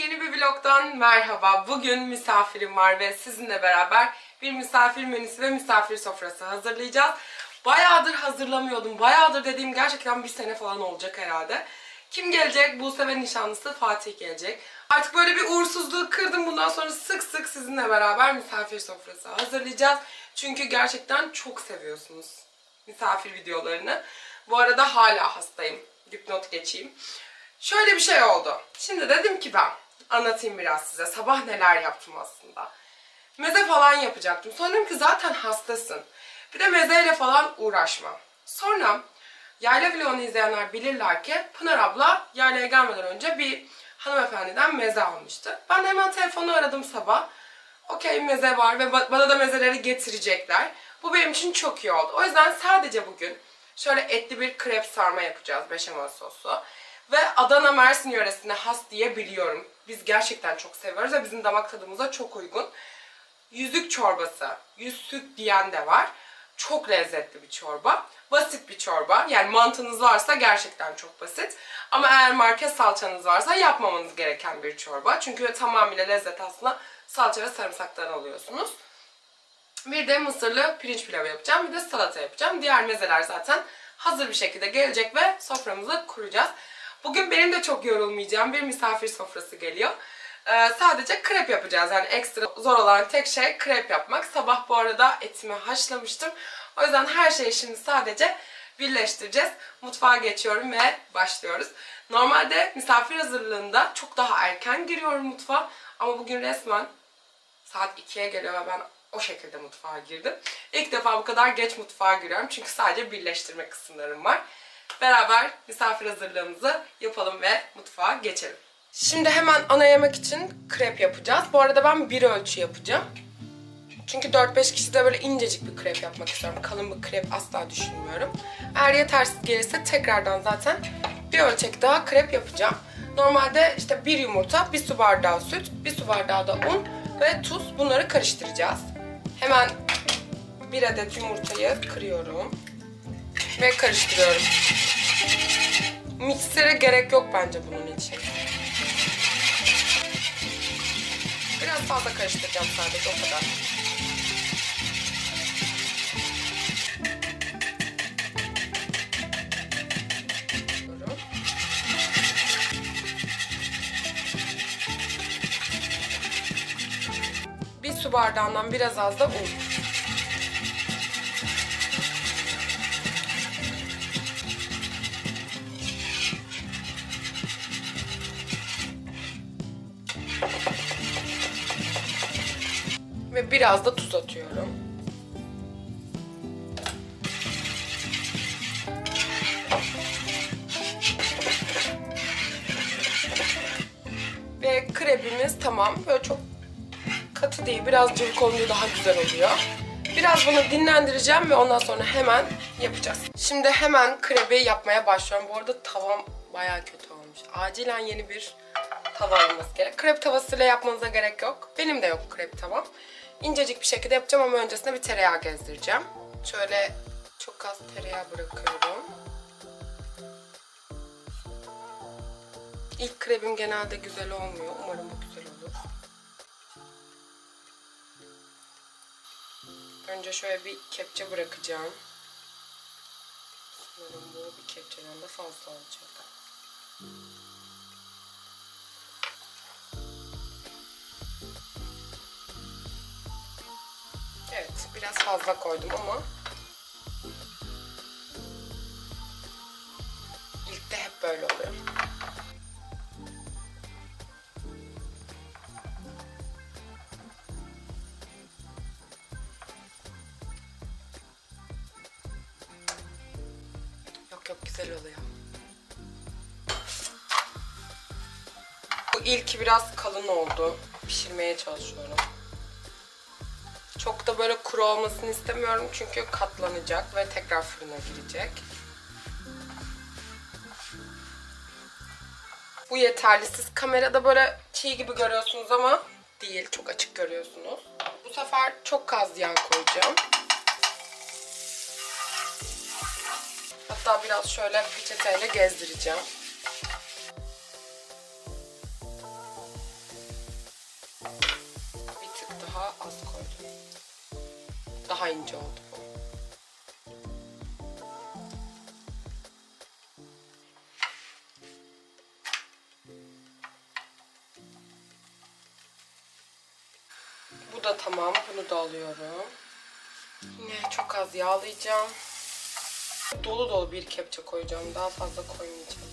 yeni bir vlogdan merhaba. Bugün misafirim var ve sizinle beraber bir misafir menüsü ve misafir sofrası hazırlayacağız. Bayağıdır hazırlamıyordum. Bayağıdır dediğim gerçekten bir sene falan olacak herhalde. Kim gelecek? Buse ve nişanlısı Fatih gelecek. Artık böyle bir uğursuzluğu kırdım. Bundan sonra sık sık sizinle beraber misafir sofrası hazırlayacağız. Çünkü gerçekten çok seviyorsunuz misafir videolarını. Bu arada hala hastayım. Dipnot geçeyim. Şöyle bir şey oldu. Şimdi dedim ki ben anlatayım biraz size. Sabah neler yaptım aslında. Meze falan yapacaktım. Sonra dedim ki zaten hastasın. Bir de mezeyle falan uğraşma. Sonra yayla vlogunu izleyenler bilirler ki Pınar abla yaylaya gelmeden önce bir hanımefendiden meze almıştı. Ben de hemen telefonu aradım sabah. Okey, meze var ve bana da mezeleri getirecekler. Bu benim için çok iyi oldu. O yüzden sadece bugün şöyle etli bir krep sarma yapacağız, beşamel soslu. Ve Adana Mersin yöresine has diye biliyorum. Biz gerçekten çok seviyoruz ve bizim damak tadımıza çok uygun. Yüzük çorbası, yüzsük diyen de var. Çok lezzetli bir çorba. Basit bir çorba. Yani mantınız varsa gerçekten çok basit. Ama eğer market salçanız varsa yapmamanız gereken bir çorba. Çünkü tamamıyla lezzet aslında salça ve sarımsaktan alıyorsunuz. Bir de mısırlı pirinç pilavı yapacağım. Bir de salata yapacağım. Diğer mezeler zaten hazır bir şekilde gelecek ve soframızı kuracağız. Bugün benim de çok yorulmayacağım bir misafir sofrası geliyor. Sadece krep yapacağız. Yani ekstra zor olan tek şey krep yapmak. Sabah bu arada etimi haşlamıştım. O yüzden her şeyi şimdi sadece birleştireceğiz. Mutfağa geçiyorum ve başlıyoruz. Normalde misafir hazırlığında çok daha erken giriyorum mutfağa. Ama bugün resmen saat 2'ye geliyor ve ben o şekilde mutfağa girdim. İlk defa bu kadar geç mutfağa giriyorum. Çünkü sadece birleştirme kısımlarım var. Beraber misafir hazırlığımızı yapalım ve mutfağa geçelim. Şimdi hemen ana yemek için krep yapacağız. Bu arada ben bir ölçü yapacağım. Çünkü 4-5 kişi de böyle incecik bir krep yapmak istiyorum. Kalın bir krep asla düşünmüyorum. Eğer yetersiz gelirse tekrardan zaten bir ölçek daha krep yapacağım. Normalde işte bir yumurta, bir su bardağı süt, bir su bardağı da un ve tuz, bunları karıştıracağız. Hemen bir adet yumurtayı kırıyorum ve karıştırıyorum. Miksere gerek yok bence bunun için. Biraz fazla karıştıracağım sadece, o kadar. Bir su bardağından biraz az da un. Ve biraz da tuz atıyorum. Ve krebimiz tamam. Böyle çok katı değil. Biraz cıvık olunca daha güzel oluyor. Biraz bunu dinlendireceğim ve ondan sonra hemen yapacağız. Şimdi hemen krebi yapmaya başlıyorum. Bu arada tavam bayağı kötü olmuş. Acilen yeni bir tava alınması gerek. Krep tavasıyla yapmanıza gerek yok. Benim de yok krep tavam. İncecik bir şekilde yapacağım ama öncesinde bir tereyağı gezdireceğim. Şöyle çok az tereyağı bırakıyorum. İlk krebim genelde güzel olmuyor. Umarım bu güzel olur. Önce şöyle bir kepçe bırakacağım. Sanırım bu bir kepçeden de fazla olacak. Evet, biraz fazla koydum ama ilk de hep böyle oluyor. Yok, güzel oluyor. Bu ilki biraz kalın oldu. Pişirmeye çalışıyorum. Çok da böyle kuru olmasını istemiyorum çünkü katlanacak ve tekrar fırına girecek. Bu yeterli. Siz kamerada böyle çiğ gibi görüyorsunuz ama değil. Çok açık görüyorsunuz. Bu sefer çok az yağ koyacağım. Hatta biraz şöyle peçeteyle gezdireceğim. az koydum. Daha ince oldu bu. Bu da tamam. Bunu da alıyorum. Yine çok az yağlayacağım. Dolu dolu bir kepçe koyacağım. Daha fazla koymayacağım.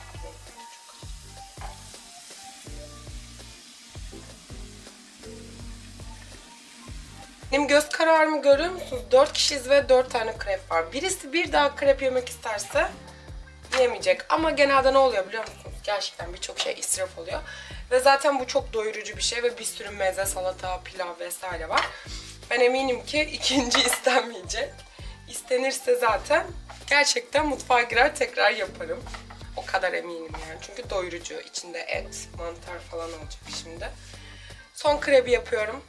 Benim göz kararımı görüyor musunuz? 4 kişiyiz ve 4 tane krep var. Birisi bir daha krep yemek isterse yemeyecek. Ama genelde ne oluyor biliyor musunuz? Gerçekten birçok şey israf oluyor. Ve zaten bu çok doyurucu bir şey ve bir sürü meze, salata, pilav vesaire var. Ben eminim ki ikinci istenmeyecek. İstenirse zaten gerçekten mutfağa girer tekrar yaparım. O kadar eminim yani. Çünkü doyurucu. İçinde et, mantar falan olacak şimdi. Son krebi yapıyorum.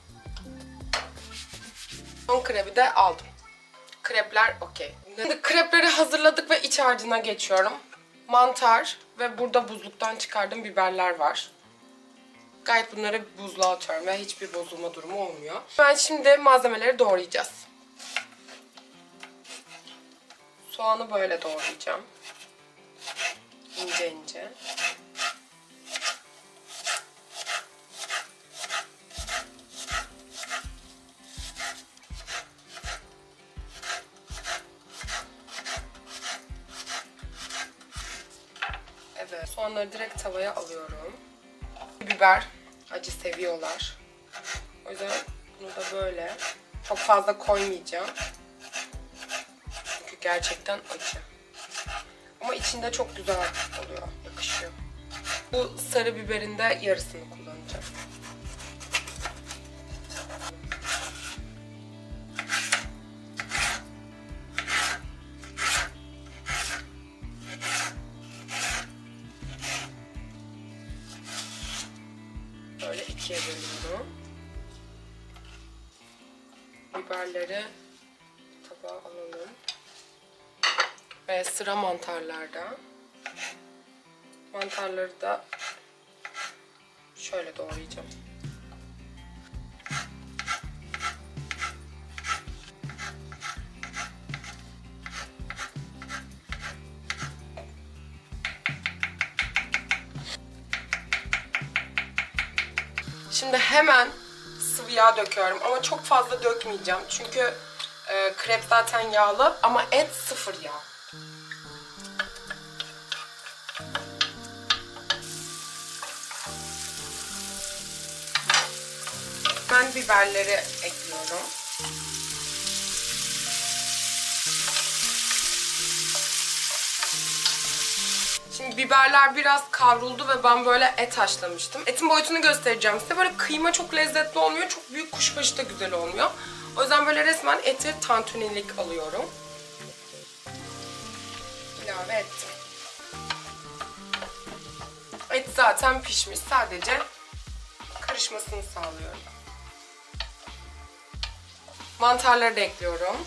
Son krebi de aldım. Krepler okey. Şimdi krepleri hazırladık ve iç harcına geçiyorum. Mantar ve burada buzluktan çıkardığım biberler var. Gayet bunları buzluğa atıyorum ve hiçbir bozulma durumu olmuyor. Ben şimdi malzemeleri doğrayacağız. Soğanı böyle doğrayacağım. İnce ince. Evet, soğanları direkt tavaya alıyorum. Biber acı seviyorlar. O yüzden bunu da böyle çok fazla koymayacağım. Çünkü gerçekten acı. Ama içinde çok güzel oluyor, yakışıyor. Bu sarı biberin de yarısını kullanacağım. Böyle ikiye bölüyorum. Biberleri tabağa alalım. Ve sıra mantarlarda. Mantarları da şöyle doğrayacağım. Şimdi hemen sıvı yağ döküyorum ama çok fazla dökmeyeceğim. Çünkü krep zaten yağlı ama et sıfır yağ. Ben biberleri ekliyorum. Şimdi biberler biraz kavruldu ve ben böyle et haşlamıştım. Etin boyutunu göstereceğim size. Böyle kıyma çok lezzetli olmuyor. Çok büyük kuşbaşı da güzel olmuyor. O yüzden böyle resmen eti tantunilik alıyorum. İlave ettim. Et zaten pişmiş. Sadece karışmasını sağlıyorum. Mantarları da ekliyorum.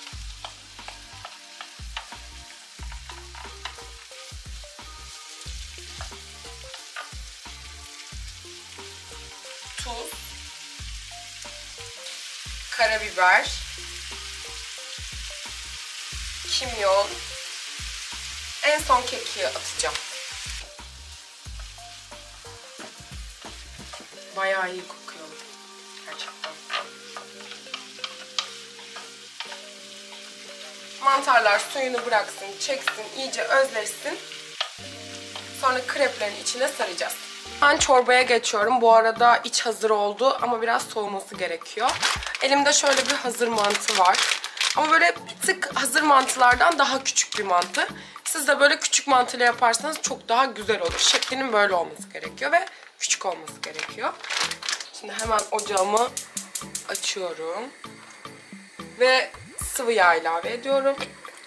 Tuz, karabiber, kimyon, en son kekiği atacağım. Bayağı iyi kokuyor gerçekten. Mantarlar suyunu bıraksın, çeksin, iyice özleşsin. Sonra kreplerin içine saracağız. Ben çorbaya geçiyorum. Bu arada iç hazır oldu ama biraz soğuması gerekiyor. Elimde şöyle bir hazır mantı var. Ama böyle bir tık hazır mantılardan daha küçük bir mantı. Siz de böyle küçük mantıyla yaparsanız çok daha güzel olur. Şeklinin böyle olması gerekiyor ve küçük olması gerekiyor. Şimdi hemen ocağımı açıyorum. Ve sıvı yağ ilave ediyorum.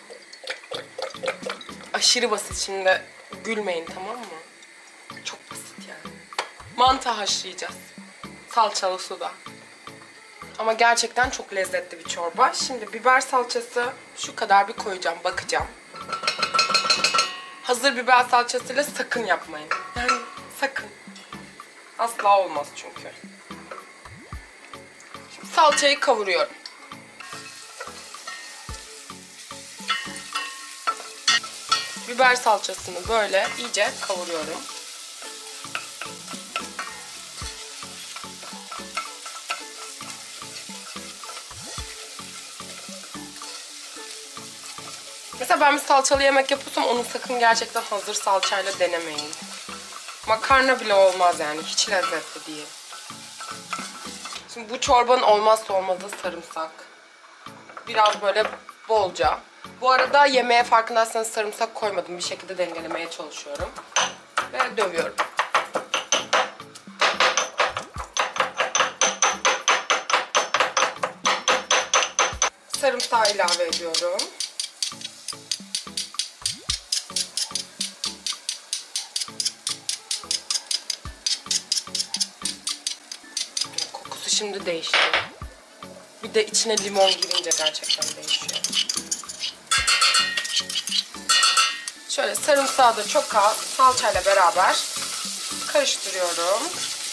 Aşırı basit, şimdi gülmeyin, tamam mı? Çok basit yani. Mantı haşlayacağız. Salçalı suda. Ama gerçekten çok lezzetli bir çorba. Şimdi biber salçası şu kadar bir koyacağım. Bakacağım. Hazır biber salçasıyla sakın yapmayın. Yani sakın. Asla olmaz çünkü. Şimdi salçayı kavuruyorum. Biber salçasını böyle iyice kavuruyorum. Mesela ben bir salçalı yemek yapıyorsam onu sakın gerçekten hazır salçayla denemeyin. Makarna bile olmaz yani. Hiç lezzetli değil. Şimdi bu çorbanın olmazsa olmazı sarımsak. Biraz böyle bolca. Bu arada yemeğe farkındaysanız sarımsak koymadım. Bir şekilde dengelemeye çalışıyorum. Ve dövüyorum. Sarımsağı ilave ediyorum. Kokusu şimdi değişti. Bir de içine limon girince gerçekten değişiyor. Şöyle sarımsağı da çok az salçayla beraber karıştırıyorum.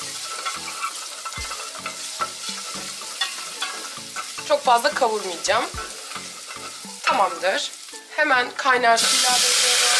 Çok fazla kavurmayacağım. Tamamdır. Hemen kaynar su ilave ediyorum.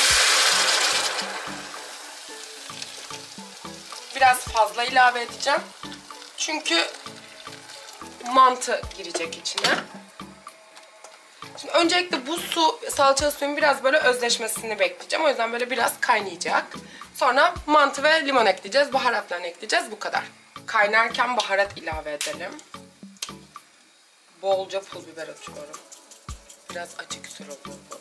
Biraz fazla ilave edeceğim. Çünkü mantı girecek içine. Şimdi öncelikle bu salçalı suyun biraz böyle özleşmesini bekleyeceğim. O yüzden böyle biraz kaynayacak. Sonra mantı ve limon ekleyeceğiz. Baharatlarını ekleyeceğiz. Bu kadar. Kaynarken baharat ilave edelim. Bolca pul biber atıyorum. Biraz acı güzel oluyor bu.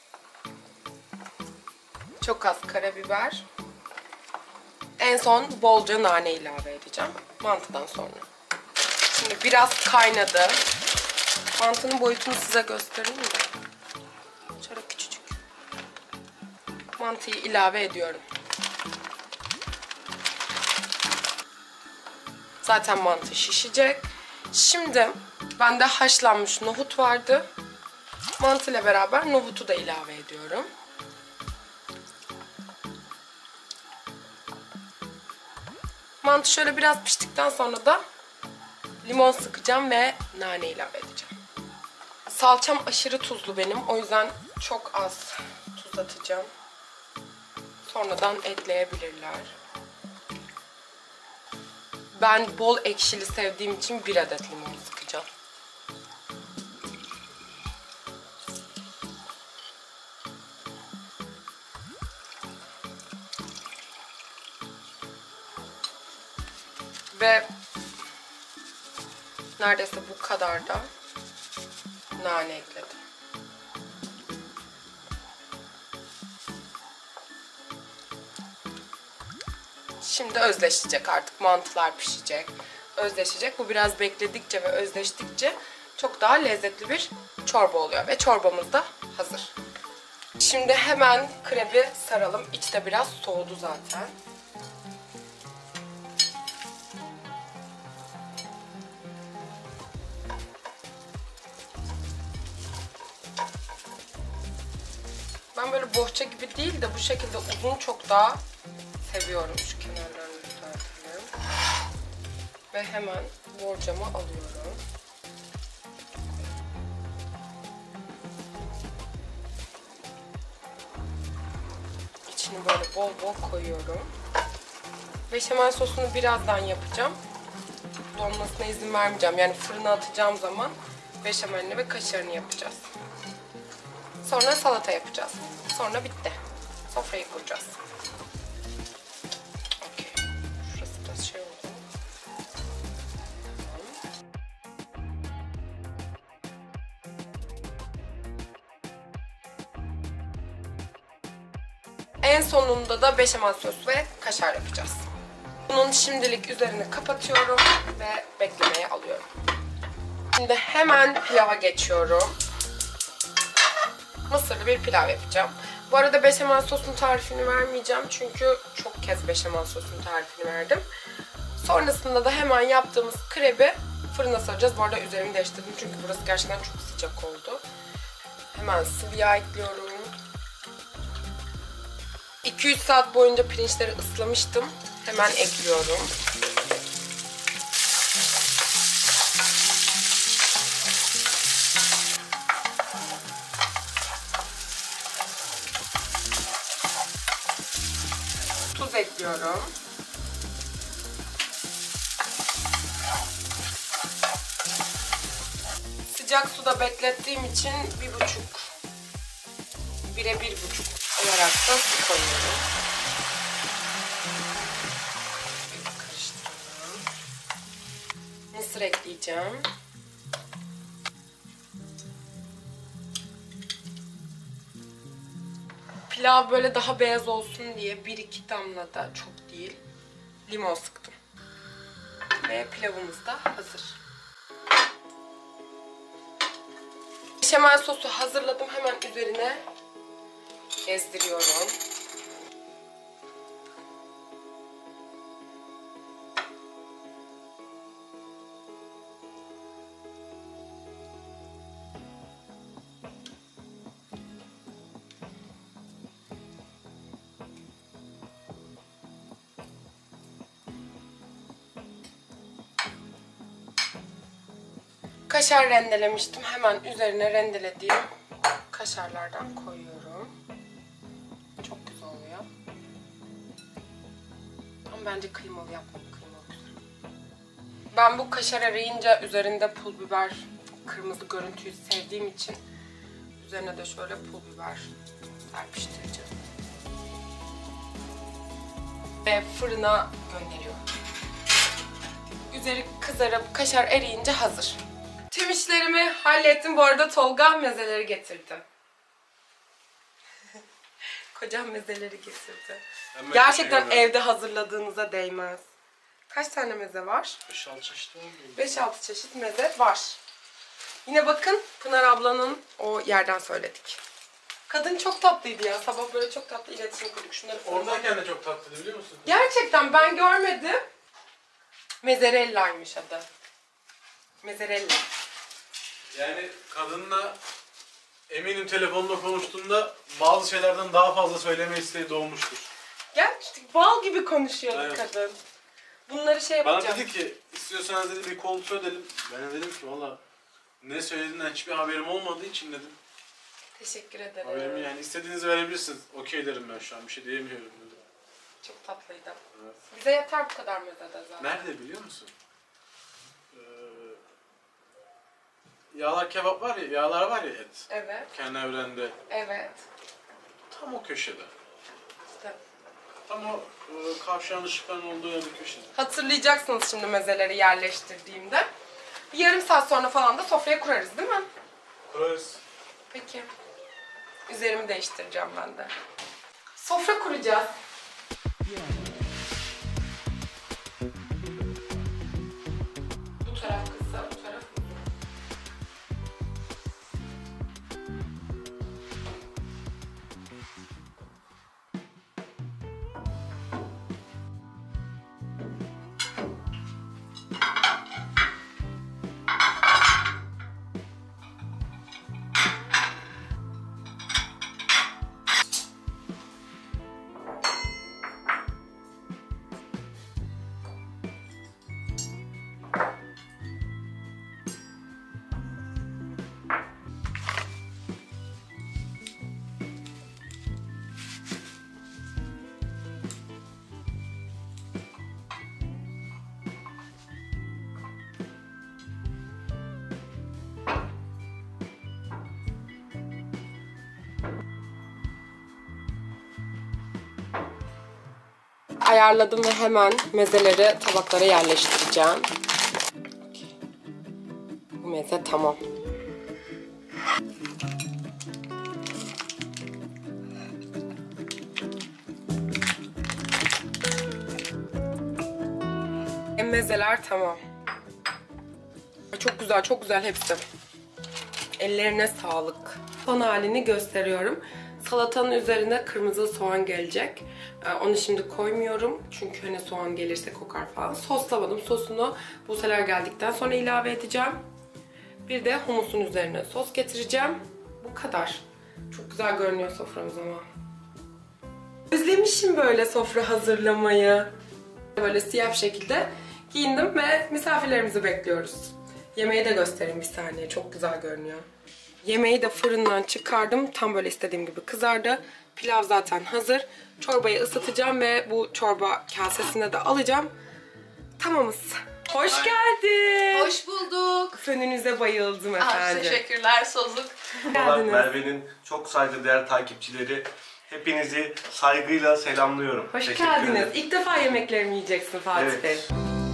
Çok az karabiber. En son bolca nane ilave edeceğim. Mantıdan sonra. Şimdi biraz kaynadı. Mantının boyutunu size göstereyim mi? Şöyle küçücük. Mantıyı ilave ediyorum. Zaten mantı şişecek. Şimdi bende haşlanmış nohut vardı. Mantı ile beraber nohutu da ilave ediyorum. Mantı şöyle biraz piştikten sonra da limon sıkacağım ve nane ilave edeceğim. Salçam aşırı tuzlu benim. O yüzden çok az tuz atacağım. Sonradan ekleyebilirler. Ben bol ekşili sevdiğim için 1 adet limon sıkacağım. Ve neredeyse bu kadar da nane ekledim. Şimdi özleşecek artık. Mantılar pişecek. Özleşecek. Bu biraz bekledikçe ve özleştikçe çok daha lezzetli bir çorba oluyor. Ve çorbamız da hazır. Şimdi hemen krebi saralım. İçi de biraz soğudu zaten. Ben böyle bohça gibi değil de bu şekilde uzun çok daha seviyorum. Şu kenarlarını düzeltelim. Ve hemen borcamı alıyorum. İçini böyle bol bol koyuyorum. Beşamel sosunu birazdan yapacağım. Donmasına izin vermeyeceğim. Yani fırına atacağım zaman beşamelini ve kaşarını yapacağız. Sonra salata yapacağız. Sonra bitti. Sofrayı kuracağız. Okey. Şurası biraz şey oldu. En sonunda da beşamel sos ve kaşar yapacağız. Bunun şimdilik üzerini kapatıyorum ve beklemeye alıyorum. Şimdi hemen pilava geçiyorum. Mısırlı bir pilav yapacağım. Bu arada beşamel sosun tarifini vermeyeceğim. Çünkü çok kez beşamel sosun tarifini verdim. Sonrasında da hemen yaptığımız krebi fırına saracağız. Bu arada üzerimi değiştirdim çünkü burası gerçekten çok sıcak oldu. Hemen sıvı yağ ekliyorum. 2-3 saat boyunca pirinçleri ıslamıştım. Hemen ekliyorum. koyuyorum. Sıcak suda beklettiğim için 1'e 1,5 olarak da su koyuyorum. Karıştıralım. Mısır ekleyeceğim. Pilav böyle daha beyaz olsun diye 1-2 damla da çok değil limon sıktım. Ve pilavımız da hazır. Beşamel sosu hazırladım. Hemen üzerine gezdiriyorum. Kaşar rendelemiştim. Hemen üzerine rendelediğim kaşarlardan koyuyorum. Çok güzel oluyor. Ama bence kıymalı yapmak güzel. Ben bu kaşar arayınca üzerinde pul biber, kırmızı görüntüyü sevdiğim için üzerine de şöyle pul biber serpiştireceğim. Ve fırına gönderiyorum. Üzeri kızarıp kaşar eriyince hazır. Tüm işlerimi hallettim. Bu arada Tolga mezeleri getirdi. Kocam mezeleri getirdi. Gerçekten evde hazırladığınıza değmez. Kaç tane meze var? 5-6 çeşit var mı? 5-6 çeşit meze var. Yine bakın Pınar ablanın o yerden söyledik. Kadın çok tatlıydı ya. Sabah böyle çok tatlı iletişim kurduk. Şunları Oradayken de çok tatlıydı biliyor musun? Gerçekten ben görmedim. Mezzarella'ymış adı. Mezzarella. Yani kadınla eminim telefonda konuştuğunda bazı şeylerden daha fazla söyleme isteği doğmuştur. Gerçekten bal gibi konuşuyordu Evet. kadın. Bunları şey yapacağım. Bana dedi ki istiyorsanız dedi bir kontrol edelim. Ben de dedim ki valla ne söylediğinden hiçbir haberim olmadığı için dedim. Teşekkür ederim. Haberimi yani istediğinizi verebilirsiniz. Okey derim ben şu an bir şey diyemiyorum dedim. Çok tatlıydı. Evet. Bize yeter bu kadar mezede zaten. Nerede biliyor musun? Yağlar kebap var ya, yağlar var ya et. Evet. Kendi evrende. Evet. Tam o köşede. İşte. Tam o kavşağın ışıkların olduğu yer bir köşede. Hatırlayacaksınız şimdi mezeleri yerleştirdiğimde. Bir yarım saat sonra falan da sofraya kurarız değil mi? Kurarız. Peki. Üzerimi değiştireceğim ben de. Sofra kuracağız. Bu taraf kısa, bu taraf uzun. Ayarladım ve hemen mezeleri tabaklara yerleştireceğim. Bu meze tamam. Mezeler tamam. Çok güzel, çok güzel hepsi. Ellerine sağlık. Son halini gösteriyorum. Salatanın üzerine kırmızı soğan gelecek. Onu şimdi koymuyorum. Çünkü hani soğan gelirse kokar falan. Soslamadım. Sosunu buseler geldikten sonra ilave edeceğim. Bir de humusun üzerine sos getireceğim. Bu kadar. Çok güzel görünüyor soframız ama. Özlemişim böyle sofra hazırlamayı. Böyle siyah bir şekilde giyindim ve misafirlerimizi bekliyoruz. Yemeği de göstereyim bir saniye. Çok güzel görünüyor. Yemeği de fırından çıkardım. Tam böyle istediğim gibi kızardı. Pilav zaten hazır. Çorbayı ısıtacağım ve bu çorba kasesine de alacağım. Tamamız. Hoş geldin. Hoş bulduk. Fönünüze bayıldım efendim. Teşekkürler Sozluk. Geldiniz. Merve'nin çok saygıdeğer takipçileri. Hepinizi saygıyla selamlıyorum. Hoş Teşekkür geldiniz. ederim. İlk defa yemeklerimi yiyeceksin Fatih Evet. Bey.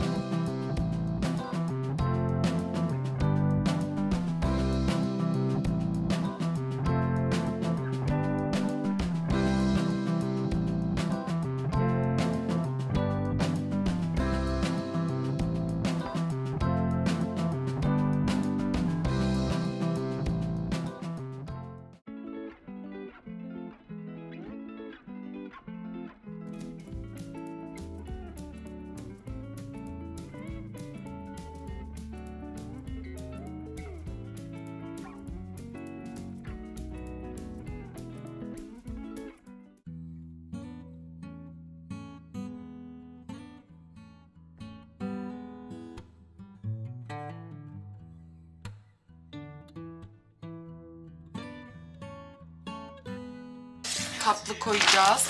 Tatlı koyacağız.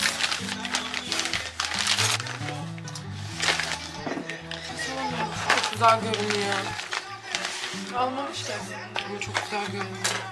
Çok güzel görünüyor. Almamış da. Ama çok güzel görünüyor.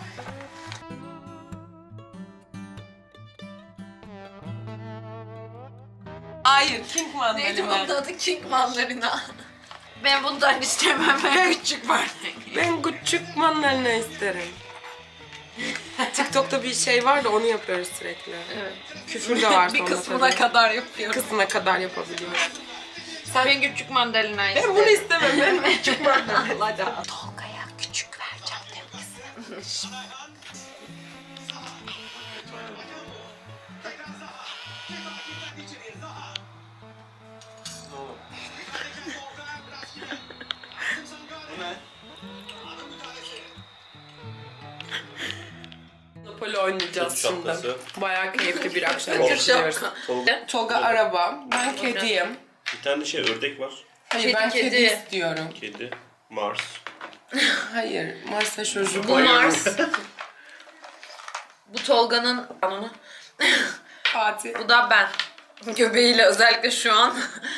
Hayır, King Neydi mandalina. bunun adı? King mandalina. Ben bundan istemem. Ben küçük var. Ben küçük mandalina isterim. TikTok'ta bir şey var da onu yapıyoruz sürekli. Evet. Küfür de var Bir sonunda kısmına tabii. kadar yapıyorum. Kısmına kadar yapabiliyoruz. Ben küçük mandalina Ben isterim. bunu istemem, ben küçük mandalina. Tolga'ya küçük vereceğim demişsin. Monopoly oynayacağız Kedi şimdi. şapkası. Bayağı keyifli bir akşam Şapka. geçiriyoruz. Tolga. Toga araba, ben kediyim. Bir tane şey ördek var. Hayır, ben kedi Kedi. istiyorum. Kedi. Mars. Hayır, Mars'a çocuk. Bu Mars. Bu Tolga'nın kanunu. Fatih. Bu da ben. Göbeğiyle özellikle şu an.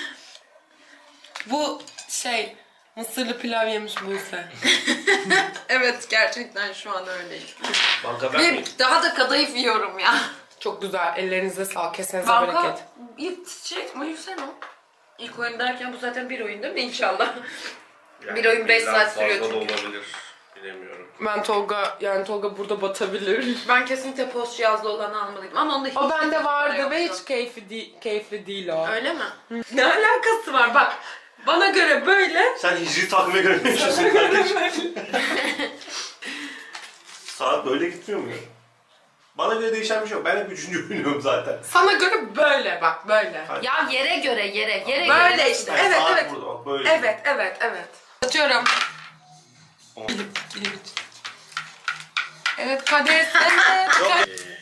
Bu şey, mısırlı pilav yemiş Buse. Evet, gerçekten şu an öyleyim. Banka ben Ve miyim? daha da kadayıf yiyorum ya. Çok güzel, ellerinize sağlık, kesenize Banka bereket. yetişecek mi? Yürüsene o. İlk oyun derken bu zaten bir oyun değil mi inşallah? Yani Bir oyun 5 birden saat sürüyor fazla da çünkü. olabilir. Bilemiyorum. Ben Tolga burada batabilir. Ben kesinlikle post cihazlı olanı almalıyım ama onda hiç O bende vardı yoktu. ve hiç keyifli değil o. Öyle mi? Ne alakası var bak. Bana göre böyle. Sen hicri takvime göre ne yaşıyorsun kardeşim? Saat böyle gitmiyor mu ya? Bana göre değişen bir şey yok. Ben hep 3. oynuyorum zaten. Sana göre böyle bak böyle. Hayır. Ya yere göre yere Böyle göre. işte. Yani Evet saat evet. burada bak böyle. Evet. Açıyorum. On. Gidip. Evet Kadir. Evet. Yok.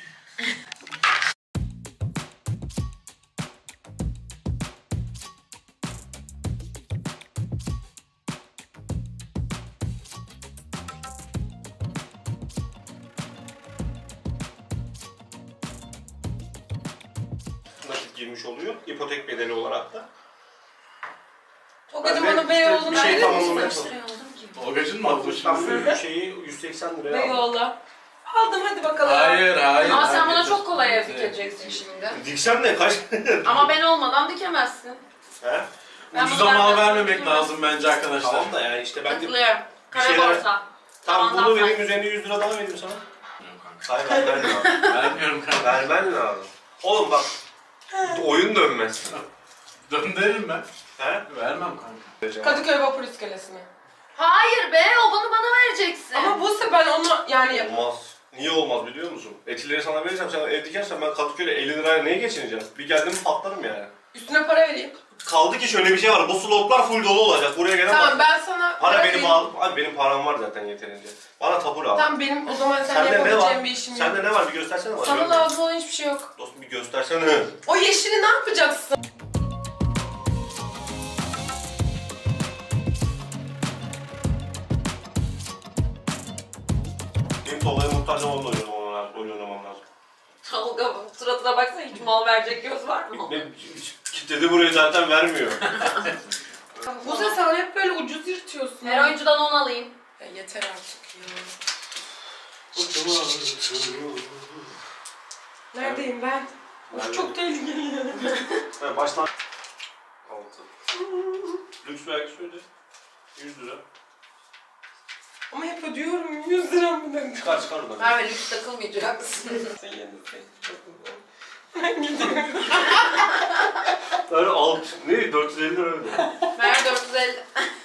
Nakit girmiş oluyor. İpotek bedeli olarak da. Togacım Ben bana Beyoğlu'nu bir şey verir tamamlamaya misin? çalışıyorum. Tolgacın mı aldın Ben şimdi? bu şeyi 180 liraya aldım. Beyoğlu. Aldım hadi bakalım. Hayır. Ama sen bana hayır. çok kolay ev dikeceksin şimdi. Diksem ne? Kaç? Ama ben olmadan dikemezsin. He? Ben Ucuza bunu mal vermem. vermemek lazım bence arkadaşlar. Tamam da yani işte ben de... Katılıyorum. Kara şeyler- borsa. Tamam Tavandan bunu vereyim faiz. üzerine 100 lira daha vereyim sana. Yok kanka. Hayır vermen lazım. Vermiyorum kanka. Vermen lazım. Oğlum bak. Oyun dönmez. Döndürürüm ben. He? Vermem kanka. Kadıköy Vapur İskelesi'ne. Hayır be, o bunu bana vereceksin. Ama Buse ben onu yani Olmaz. Niye olmaz biliyor musun? Etileri sana verirsem sen ev dikersen ben Kadıköy'de 50 liraya neye geçineceğim? Bir geldim mi patlarım yani. üstüne para vereyim. Kaldı ki şöyle bir şey var. Bu slotlar full dolu olacak. Buraya gelen Tamam var. ben sana Para bırakayım. benim bağlı. Abi benim param var zaten yeterince. Bana tapur al. Tamam benim o zaman sen Sende ne var? yapabileceğin bir işim yok. Sende ne var? Bir göstersene bana. Sana lazım olan hiçbir şey yok. Dostum bir göstersene. O yeşili ne yapacaksın? Benim Tolga'ya muhtaç olmam lazım. Oyun oynamam lazım. Tolga suratına baksana, hiç mal verecek göz var mı? Ne, kitledi burayı zaten vermiyor. Bu sefer sen hep böyle ucuz yırtıyorsun. Her oyuncudan 10 alayım. Ya yeter artık ya. Neredeyim ben? Of, çok tehlikeli. Ha, baştan 6. Lüks vergi söyle. 100 lira. Ama hep ödüyorum 100 lira mı dedim. Çıkar oradan. Merve lüks takılmayacaksın. Sen yenilsin. Çok güzel. Ben gidiyorum. Öyle ne? 450 lira öyle. Merve 450.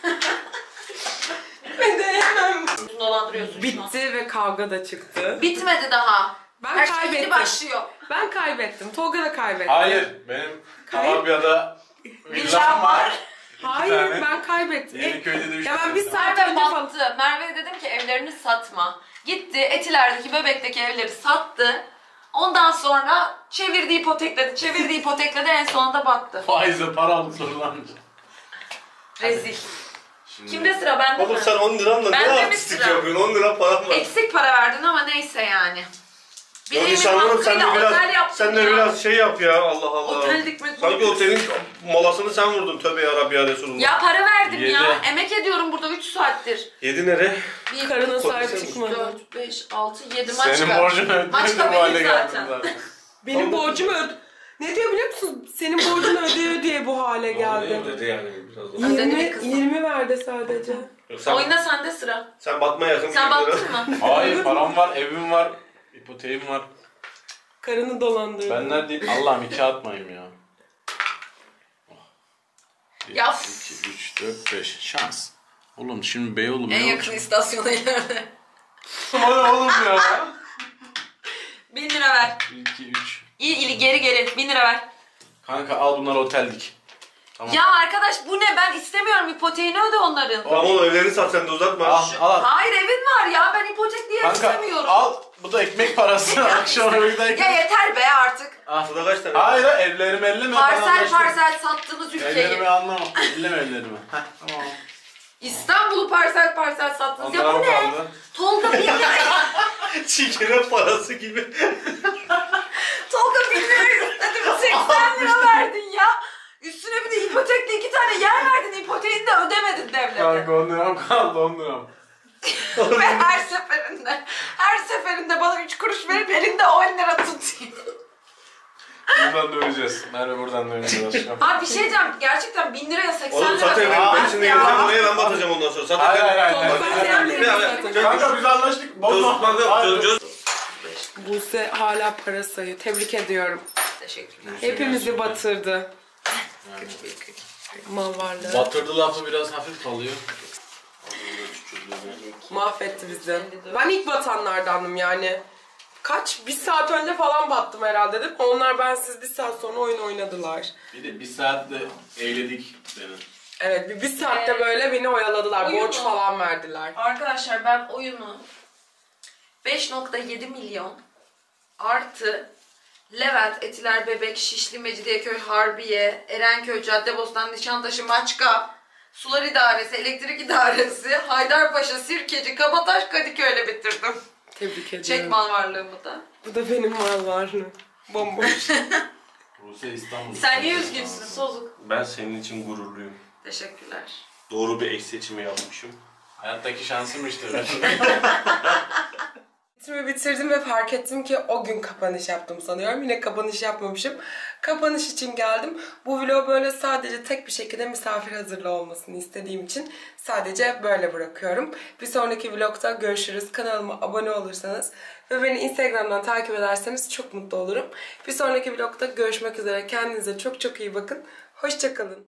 Ödeyemem. Dolandırıyorsun şu an. Bitti ve kavga da çıktı. Bitmedi daha. Ben Her şey yeni kaybettim. başlıyor. Ben kaybettim. Tolga da kaybetti. Hayır, benim Kalabya'da Villam var. Hayır, tane. ben kaybettim. Yeniköy'de de 3 Ya ben bir saat Merve önce falan... battı. Merve'ye dedim ki evlerini satma. Gitti Etiler'deki Bebek'teki evleri sattı. Ondan sonra çevirdi ipotekledi en sonunda battı. Faizle para alıp sorulanmış. Rezil. Şimdi... Kimde sıra, bende Oğlum mi? sen 10 liranla Ben ne de mi artistik sıra? yapıyorsun? 10 lira param var. Eksik para verdin ama neyse yani. Bir Ya evimin nişanlım sen de hakkıyla otel biraz yaptın sen de ya. biraz şey yap ya Allah Allah. Otel dikmek Sanki otelin molasını sen vurdun tövbe yarabbi ya Resulullah. Ya para verdim ya. Yedi. Emek ediyorum burada 3 saattir. 7 nere? 1, Karına sahip 3, çıkmadı. 4, 5, 6, 7 maç Senin kal. borcunu Maç ödemedim bu hale benim geldin zaten. zaten. Benim borcumu Ne diyor biliyor musun? Senin borcunu ödeye bu hale geldi. Dedi yani biraz da. Ödedi bir 20, kısım. 20 verdi sadece. Yok, sen, Oyna sende sıra. sen batmaya yakın Sen bir lira. baktın mı? Hayır, param var, evim var, ipoteğim var. Karını dolandırdı. Ben neredeyim? Allah'ım 2 atmayayım ya. Bir, Ya. 2, 3, 4, 5. Şans. Oğlum şimdi Beyoğlu En yakın istasyona ileride. Bana oğlum ya. 1000 lira ver. 2, 3. İyi geri 1000 lira ver. Kanka al bunları oteldik. Tamam. Ya arkadaş bu ne? Ben istemiyorum, ipoteğini öde onların. Tamam oğlum evlerini sat sen de uzatma. Al. Hayır evin var ya, ben ipotek diye Kanka istemiyorum. al. Bu da ekmek parası. Akşam eve Ya giderken. yeter be artık. Burada kaç tane? Hayır evlerimi elleme. Parsel sattığınız ülkeyi. Evlerimi anlamam. Elleme evlerimi. Heh, tamam. İstanbul'u parsel sattınız. Ya bu Onlara ne? kaldı. Tolga 1000 lira. Çiğkene parası gibi. Tolga 1000 lira istedim. 80 lira verdin ya. Üstüne bir de ipotekli 2 tane yer verdin. İpoteğini de ödemedin devlete. Kanka 10 liram kaldı 10 liram. Ve her seferinde bana 3 kuruş verip elinde 10 lira tutuyor. Buradan döneceğiz. Merve buradan döneceğiz aşkım. Abi bir şey diyeceğim. Gerçekten 1000 liraya 80 Oğlum lira. sat evlerini. Aa, Ben şimdi ya. geleceğim oraya ben batacağım ondan sonra. Sat Hayır hayır hayır. Tolga ben hayır. seninle Kanka biz anlaştık. Bozma. Hayır. Buse hala para sayıyor. Tebrik ediyorum. Teşekkürler. Hepimizi batırdı. Mal varlığı. Batırdı lafı biraz hafif kalıyor. Mahvetti bizi. Ben ilk batanlardandım yani. Bir saat önce falan battım herhalde değil mi? Onlar bensiz bir saat sonra oyun oynadılar. Bir de bir saatte eğledik beni. Evet bir saatte böyle beni oyaladılar. Oyun Borç mu? falan verdiler. Arkadaşlar ben oyunu 5.7 milyon artı Levent, Etiler, Bebek, Şişli, Mecidiyeköy, Harbiye, Erenköy, Caddebostan, Nişantaşı, Maçka, Sular İdaresi, Elektrik İdaresi, Haydarpaşa, Sirkeci, Kabataş, Kadıköy'le bitirdim. Tebrik ediyorum. Çek mal varlığımı da. Bu da benim mal varlığım. Bomboş. Rusya İstanbul. Sen niye üzgünsün Sozuk? Ben senin için gururluyum. Teşekkürler. Doğru bir eş seçimi yapmışım. Hayattaki şansım işte. Bitirdim ve fark ettim ki o gün kapanış yaptım sanıyorum. Yine kapanış yapmamışım. Kapanış için geldim. Bu vlog böyle sadece tek bir şekilde misafir hazırlığı olmasını istediğim için sadece böyle bırakıyorum. Bir sonraki vlogda görüşürüz. Kanalıma abone olursanız ve beni Instagram'dan takip ederseniz çok mutlu olurum. Bir sonraki vlogda görüşmek üzere. Kendinize çok çok iyi bakın. Hoşça kalın.